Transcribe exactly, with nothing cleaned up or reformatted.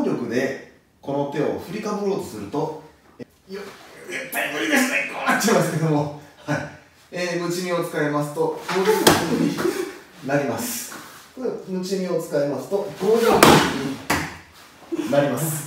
力でこの手を振りかぶろうとすると、よ絶対無理ですね、こうなっちゃいますけども、はい、えー、ムチ身を使いますとこういうふうになります。ムチ身を使いますとこういうふうになります。